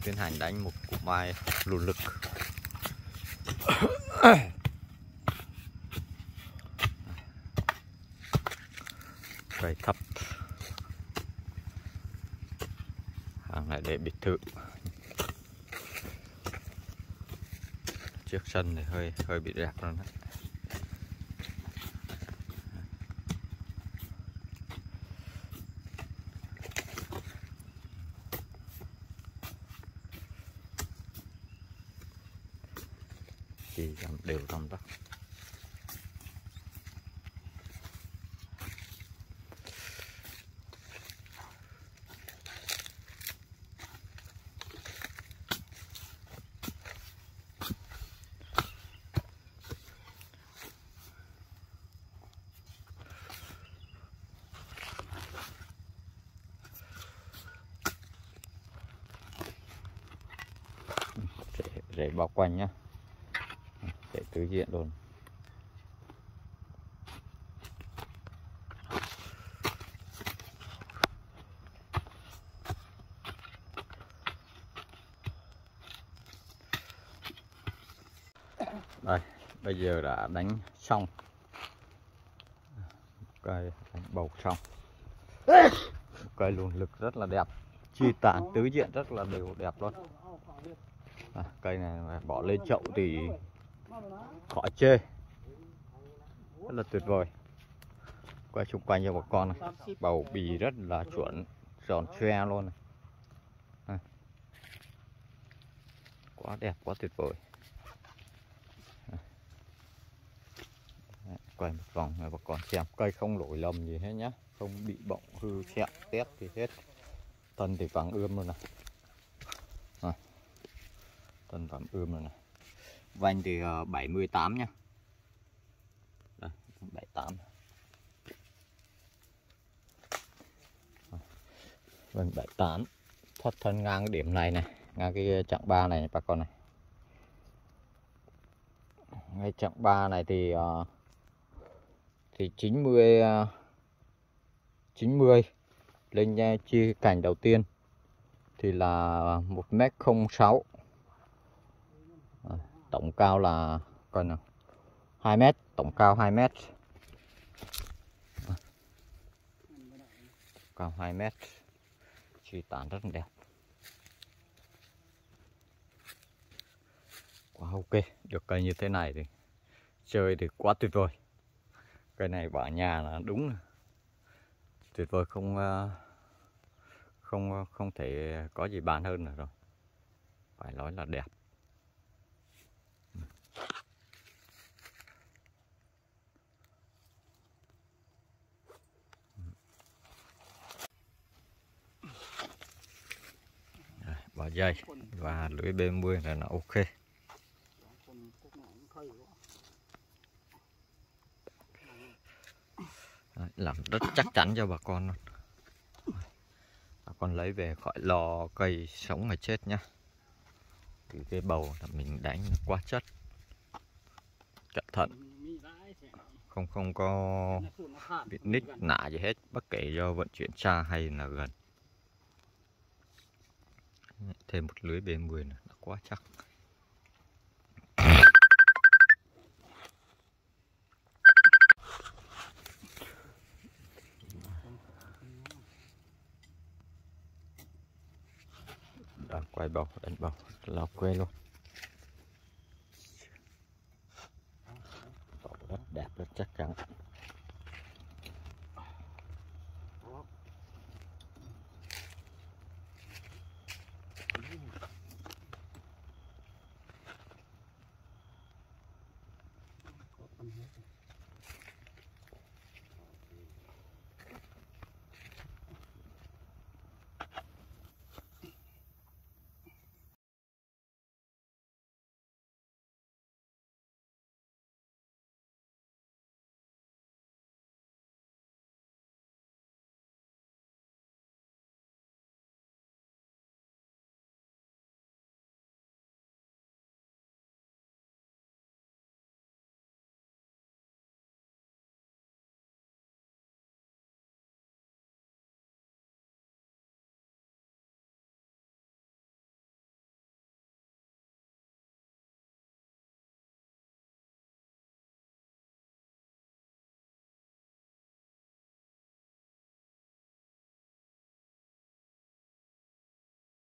tiến hành đánh một củ mai lùn lực. Cây thấp, hàng này để biệt thự. Trước sân thì hơi bị đẹp rồi đấy. Chỉ đều trong đó. Rễ bao quanh nhá, để tứ diện luôn. Đây, bây giờ đã đánh xong cây, đánh bầu xong. Cây luồn lực rất là đẹp, chi tán tứ diện rất là đều đẹp luôn. Cây này bỏ lên chậu thì khỏi chê, rất là tuyệt vời. Quay xung quanh cho bà con này, bầu bì rất là chuẩn, giòn xoe luôn này. Quá đẹp, quá tuyệt vời. Quay một vòng này bà con xem, cây không lỗi lầm gì hết nhá, không bị bọng hư sẹo tét gì hết. Thân thì vàng ươm luôn này. Thân vàng ươm rồi này. Vành thì 78 nhá. Đây, 78. Vành 78. Thoát thân ngang cái điểm này này, ngang cái chặng 3 này bà con này. Ngay chặng 3 này thì 90 lên nha, chia cành đầu tiên thì là 1m06. Tổng cao là coi nào, 2m, tổng cao 2m. Cao 2m. Chi tán rất đẹp. Quá ok, được cây như thế này thì chơi thì quá tuyệt vời. Cây này bỏ nhà là đúng tuyệt vời, không thể có gì bàn hơn nữa rồi. Phải nói là đẹp. Rồi, bỏ dây và lưới B10 là nó ok. Đấy, làm rất chắc chắn cho bà con luôn. Bà con lấy về khỏi lo cây sống mà chết nhá. Thì cái bầu là mình đánh quá chất, cẩn thận, không có bị nít nạ gì hết, bất kể do vận chuyển xa hay là gần. Thêm một lưới B10 này là quá chắc. Đã quay bầu, đánh bầu là quê luôn. Bầu rất đẹp, rất chắc chắn.